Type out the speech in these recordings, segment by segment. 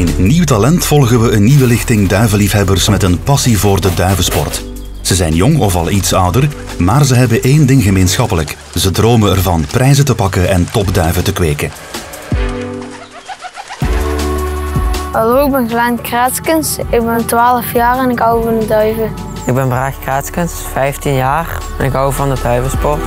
In Nieuw Talent volgen we een nieuwe lichting duivenliefhebbers met een passie voor de duivensport. Ze zijn jong of al iets ouder, maar ze hebben één ding gemeenschappelijk. Ze dromen ervan prijzen te pakken en topduiven te kweken. Hallo, ik ben Glenn Kraatskens. Ik ben 12 jaar en ik hou van de duiven. Ik ben Braag Kraatskens, 15 jaar en ik hou van de duivensport.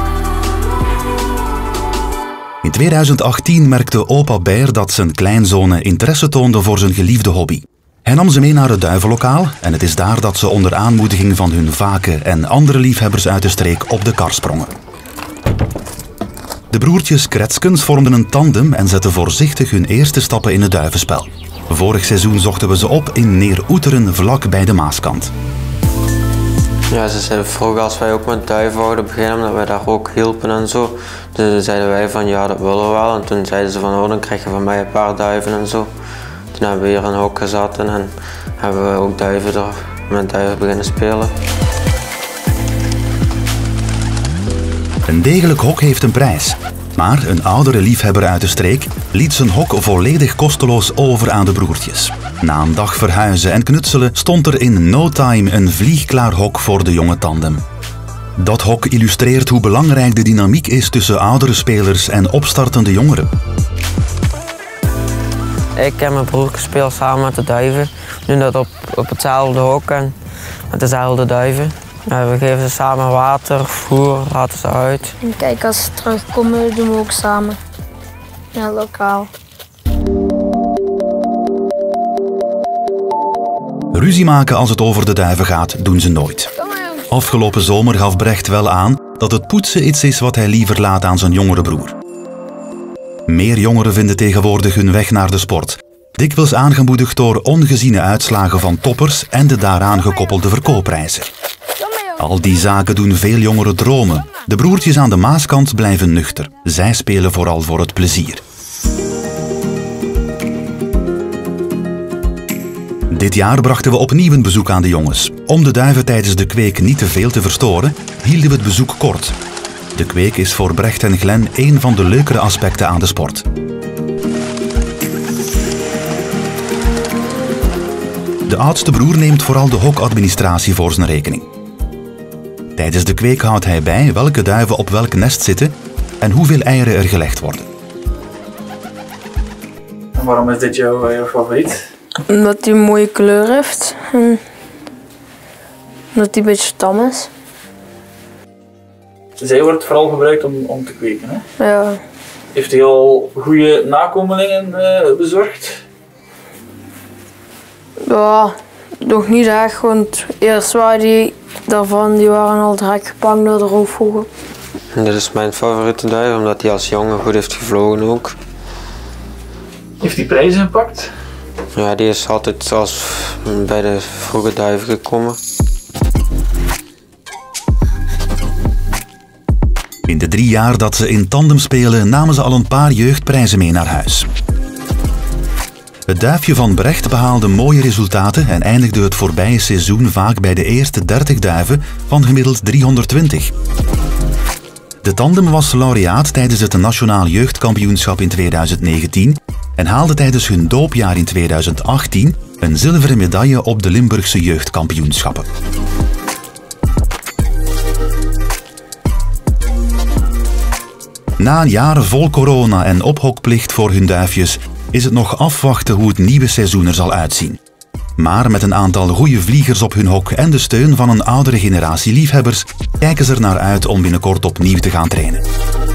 In 2018 merkte opa Beer dat zijn kleinzonen interesse toonden voor zijn geliefde hobby. Hij nam ze mee naar het duivenlokaal en het is daar dat ze onder aanmoediging van hun vaken en andere liefhebbers uit de streek op de kar sprongen. De broertjes Kretskens vormden een tandem en zetten voorzichtig hun eerste stappen in het duivenspel. Vorig seizoen zochten we ze op in Neer-Oeteren, vlak bij de Maaskant. Ja, ze zeiden vroeger als wij ook met duiven wouden beginnen, dat wij daar ook hielpen en zo. Dus zeiden wij van ja, dat willen we wel. En toen zeiden ze van oh, dan krijg je van mij een paar duiven en zo. Toen hebben we hier een hok gezet en hebben we ook met duiven beginnen spelen. Een degelijk hok heeft een prijs. Maar een oudere liefhebber uit de streek liet zijn hok volledig kosteloos over aan de broertjes. Na een dag verhuizen en knutselen stond er in no time een vliegklaar hok voor de jonge tandem. Dat hok illustreert hoe belangrijk de dynamiek is tussen oudere spelers en opstartende jongeren. Ik en mijn broer spelen samen met de duiven. We doen dat op hetzelfde hok en met dezelfde duiven. We geven ze samen water, voer, laten ze uit. En kijk, als ze terugkomen, doen we ook samen. Ja, lokaal. Ruzie maken als het over de duiven gaat, doen ze nooit. Afgelopen zomer gaf Brecht wel aan dat het poetsen iets is wat hij liever laat aan zijn jongere broer. Meer jongeren vinden tegenwoordig hun weg naar de sport. Dikwijls aangemoedigd door ongeziene uitslagen van toppers en de daaraan gekoppelde verkoopprijzen. Al die zaken doen veel jongeren dromen. De broertjes aan de Maaskant blijven nuchter. Zij spelen vooral voor het plezier. Dit jaar brachten we opnieuw een bezoek aan de jongens. Om de duiven tijdens de kweek niet te veel te verstoren, hielden we het bezoek kort. De kweek is voor Brecht en Glenn een van de leukere aspecten aan de sport. De oudste broer neemt vooral de hokadministratie voor zijn rekening. Tijdens de kweek houdt hij bij welke duiven op welk nest zitten en hoeveel eieren er gelegd worden. En waarom is dit jouw favoriet? Omdat hij een mooie kleur heeft. En omdat hij een beetje tam is. Zij wordt vooral gebruikt om te kweken, hè? Ja. Heeft hij al goede nakomelingen bezorgd? Ja, nog niet echt, want eerst waren die waren al direct gepakt door de roofvogel. Dit is mijn favoriete duif, omdat hij als jongen goed heeft gevlogen ook. Heeft hij prijzen gepakt? Ja, die is altijd zoals bij de vroege duiven gekomen. In de 3 jaar dat ze in tandem spelen namen ze al een paar jeugdprijzen mee naar huis. Het duifje van Brecht behaalde mooie resultaten en eindigde het voorbije seizoen vaak bij de eerste 30 duiven van gemiddeld 320. De tandem was laureaat tijdens het Nationaal Jeugdkampioenschap in 2019 en haalde tijdens hun doopjaar in 2018 een zilveren medaille op de Limburgse jeugdkampioenschappen. Na een jaar vol corona en ophokplicht voor hun duifjes is het nog afwachten hoe het nieuwe seizoen er zal uitzien. Maar met een aantal goede vliegers op hun hok en de steun van een oudere generatie liefhebbers kijken ze er naar uit om binnenkort opnieuw te gaan trainen.